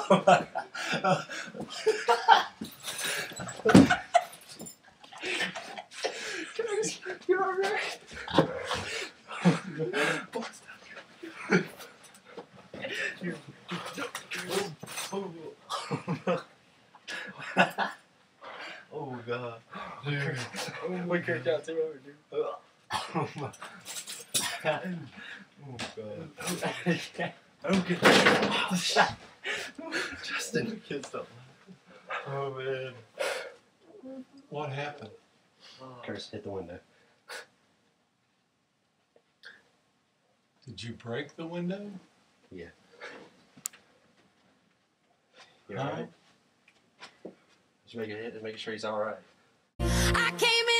Oh my God. You're alright. Oh God. We could got too over, dude. Oh my God. Oh God. Okay. Justin, kids stop. Oh man. What happened? Curtis hit the window. Did you break the window? Yeah. You Huh? alright? Just making sure he's alright. I came in